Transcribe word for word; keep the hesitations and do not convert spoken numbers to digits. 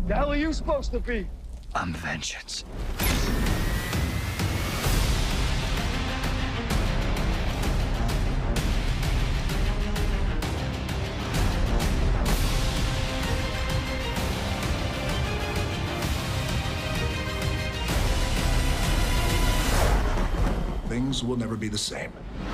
The hell are you supposed to be? I'm vengeance. Things will never be the same.